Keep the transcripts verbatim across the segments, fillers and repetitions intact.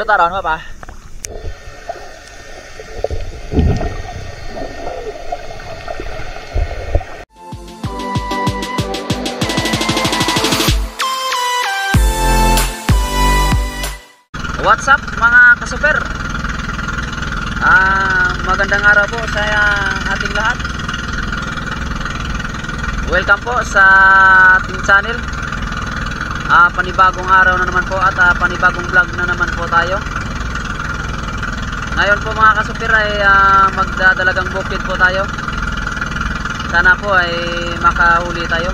ta đón các bạn. What's up mga kasuper? Ah, magandang araw po sa ating lahat. Welcome po sa ating channel. Ah, panibagong araw na naman po at ah, panibagong vlog na naman po tayo. Ngayon po mga kasuper ay ah, magdadalagang bukid po tayo. Sana po ay makahuli tayo.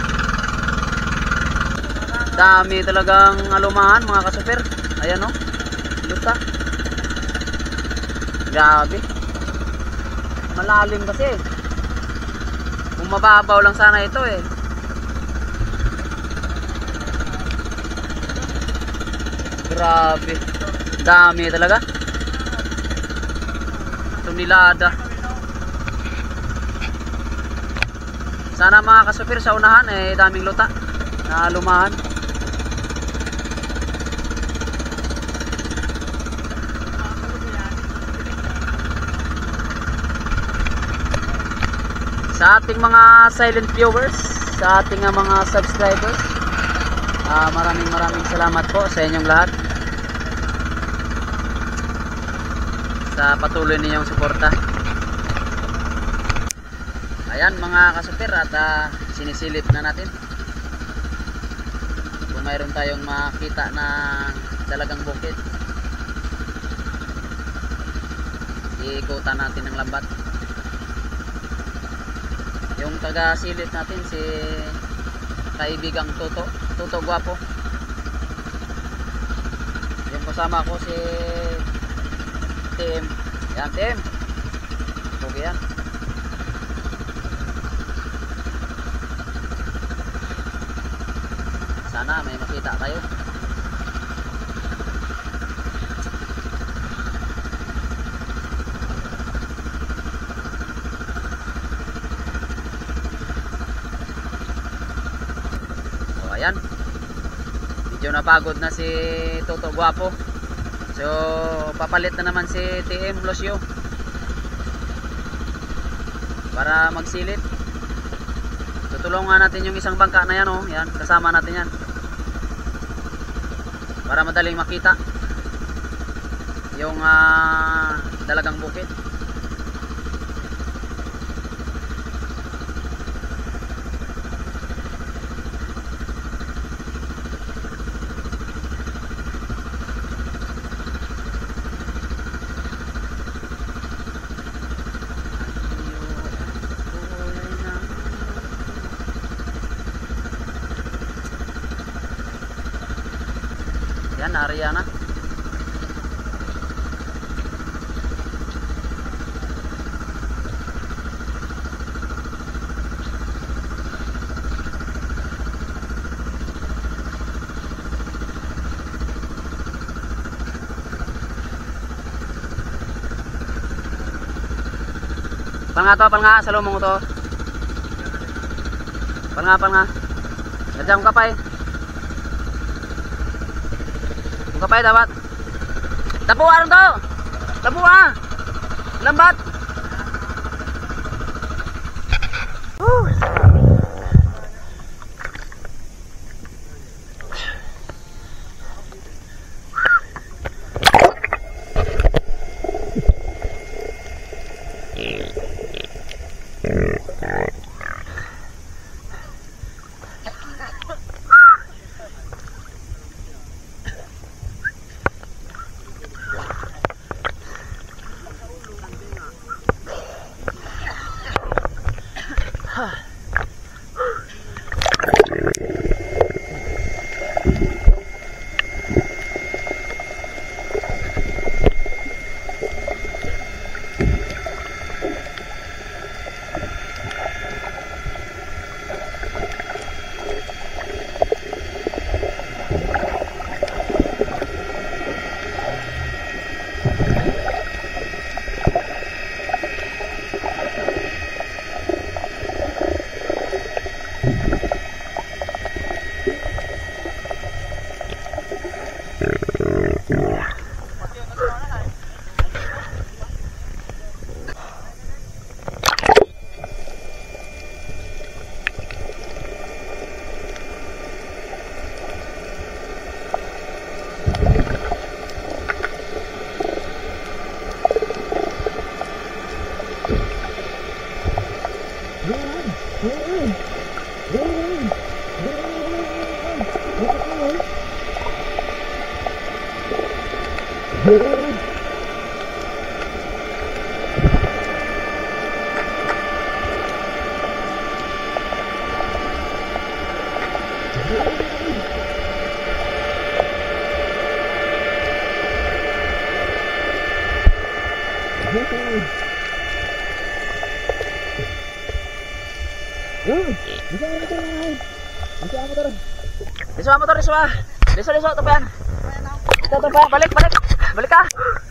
Dami talagang alumahan mga kasuper. Ayan o, luta. Grabe. Malalim kasi. Kung mababaw lang sana ito eh. Grabe. Dami talaga. Tumilada. Sana mga kasuper sa unahan eh daming luta na lumahan. Sa ating mga silent viewers, sa ating mga subscribers, uh, maraming maraming salamat po sa inyong lahat sa patuloy ninyong suporta. Ayan mga kasuper, at uh, sinisilip na natin kung mayroon tayong makita na dalagang bukid. Iikutan natin ng lambat. Yung taga-silip natin si kaibigang Toto, Toto Guapo. Yung kasama ko si T M. Yan T M. Okay yan. Sana may makita tayo. Ayan, medyo napagod na si Toto Guapo, so papalit na naman si T M Lucio para magsilip. Tutulungan natin yung isang bangka na yan, oh. Yan, kasama natin yan para madaling makita yung uh, dalagang bukid. Yan, area na. Palnga to, palnga, salumong to. Palnga, palnga. Nandiyan kong kapay. Kung kapay dapat. Tapuan to. Tapuan. Lambat. Woo. Hmm. Bisa motor. Bisa motor, bisa. Bisa, bisa, ito pa yan. Ito, ito pa. Balik, balik. Balik ka.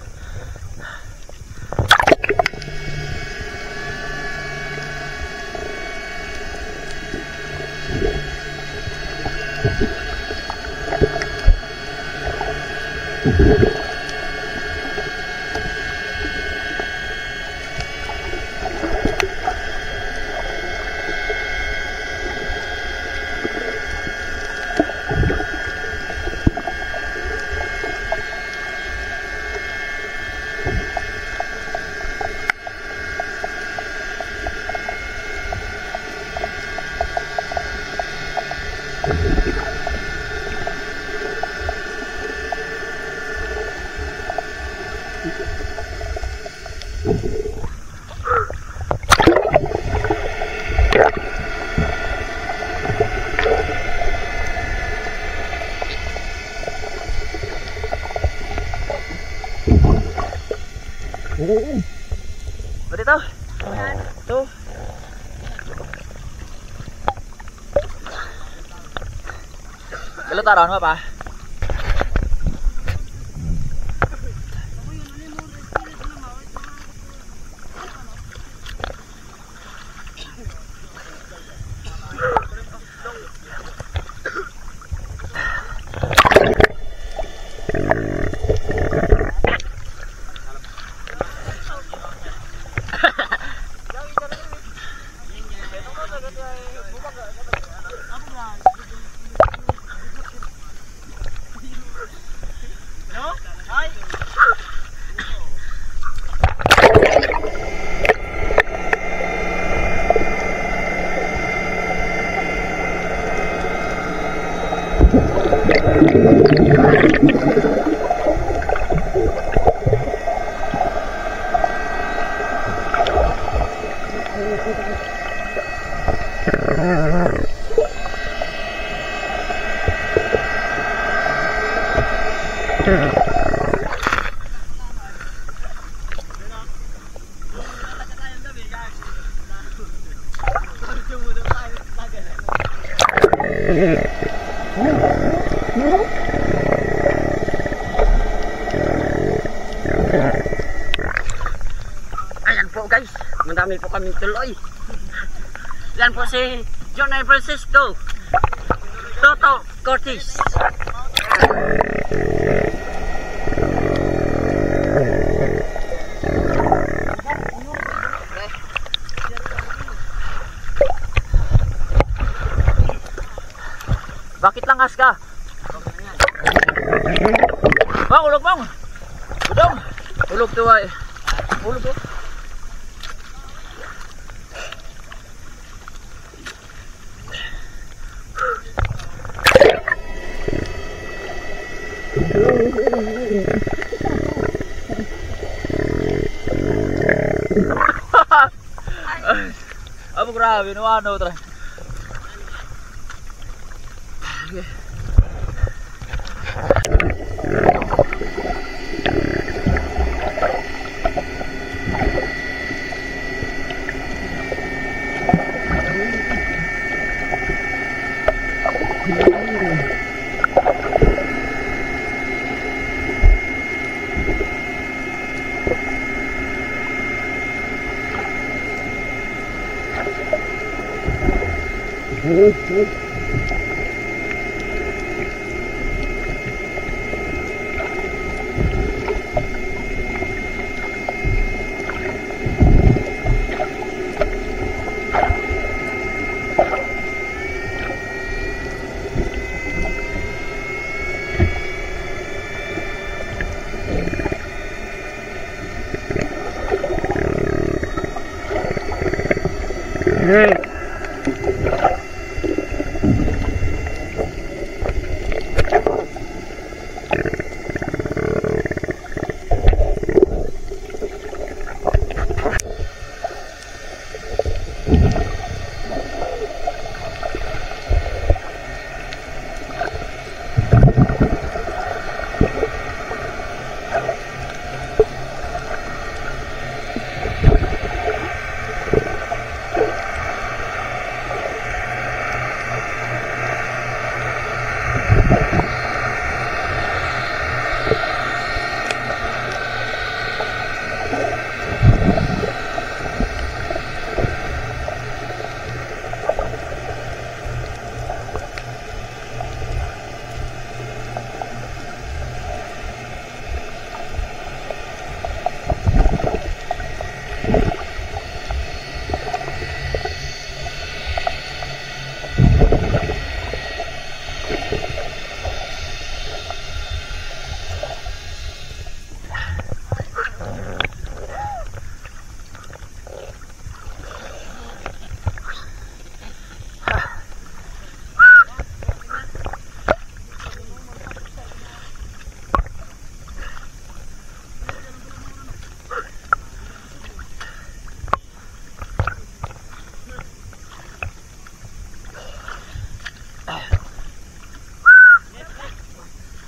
O dito. Ito. Galutaran mo pa. Ayan po guys, madami po kami tuloy. Yan po si John Francisco Toto Cortez. Bakit langas ka? Bang, ulog bang. Udong. Ulog to ay. Ulog to. Apa grabe no ano tra. Okay.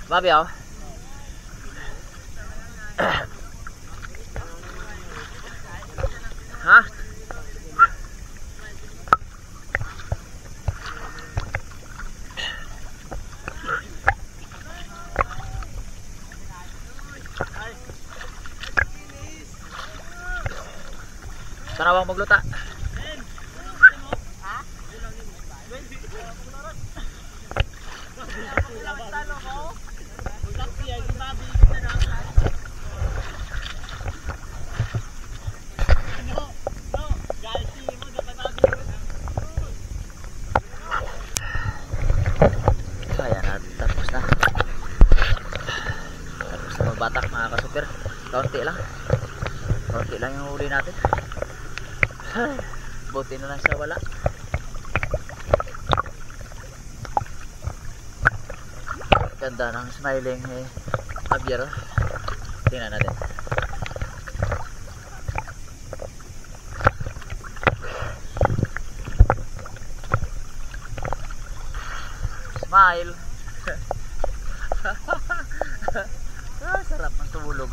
Babi oh. Ha? Sana bang magluta? Ayan na, tapos na. Tapos na magbatak mga kasupir. Kaunti lang. Kaunti lang yung huli natin. Buti na lang siya wala. Ganda ng smiling eh, Javier. Tingnan natin. Smile. Ah, sarap ng tumulog.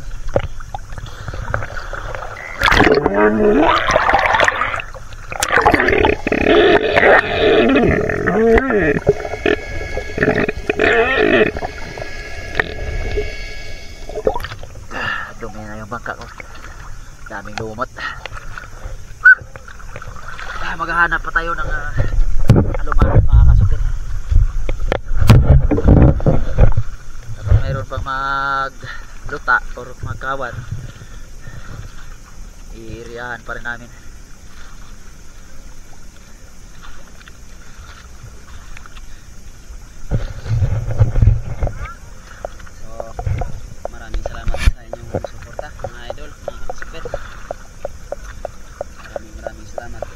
Dumi na yung bangka ko. Daming lumot. Ah, maghahanap pa tayo ng uh, alumahan mga kasukit. Kapag mayroon pang magluta or magkawan, iiriyahan pa rin namin. Maraming maraming salamat.